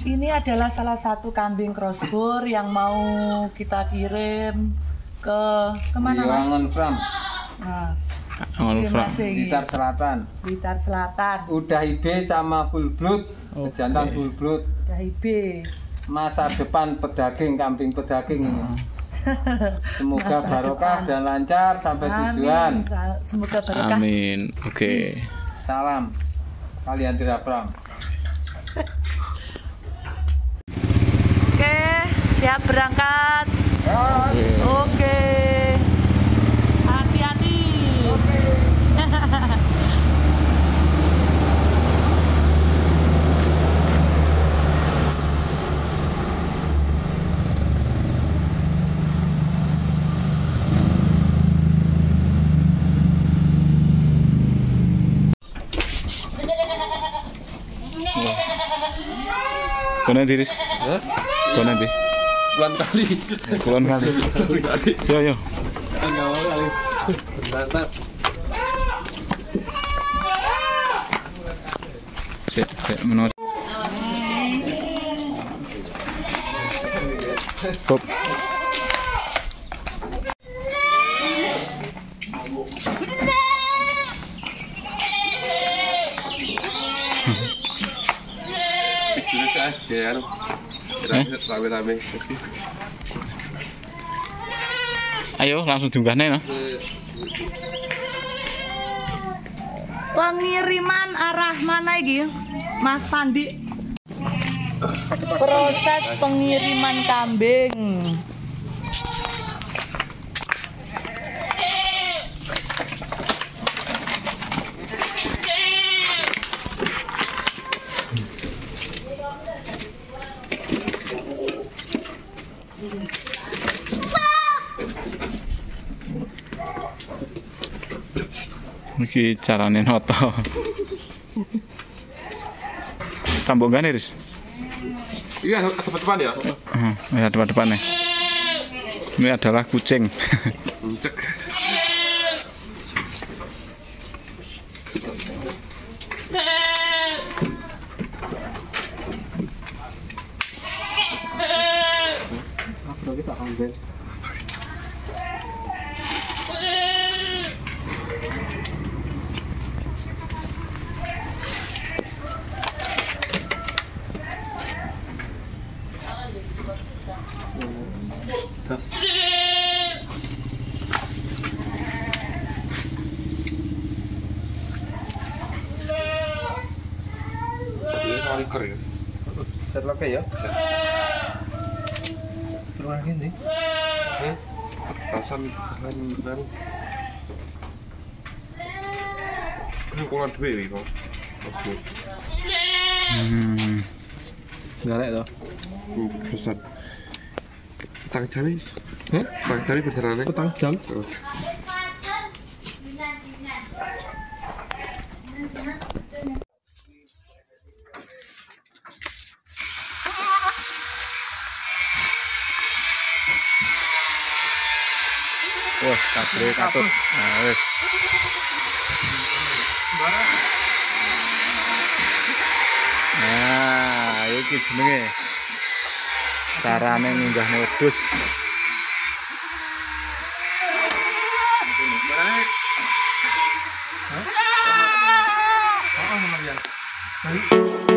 Ini adalah salah satu kambing crossbur yang mau kita kirim ke kemana Mas? Angon Fram. Nah, Blitar Selatan. Blitar Selatan. Udah IB sama full blood, jantan full blood. Udah IB. Masa depan pedaging, kambing pedaging ini. Semoga barokah dan lancar sampai tujuan. Semoga barokah. Amin. Oke. Salam. Kalian tidak Fram. Oke, siap berangkat. Oke. Hati-hati. Kau nanti Riz? Kau nanti? Bulan kali. Yo. Enggak mau kali. Batas. Cek menurut. Bob. Ayo langsung diunggahnya no. Pengiriman arah mana iki, Mas Sandi? Proses pengiriman kambing. Iki carane noto. Tambok gane, Riz? Iya, depan ya. Ya depan-depannya. Ini adalah kucing. Cek. Tas. Ini kaliker ya. Set oke ya. Terus lagi nih. Tasan kan. Ini kurang duit kok. Oke. Galek toh. Pesan. Petang jam ini. Petang jam perjalanannya. Petang jam. Wah, katut. Nah, wes. Nah, iki jenenge. Carane ngunggah modus. Oh,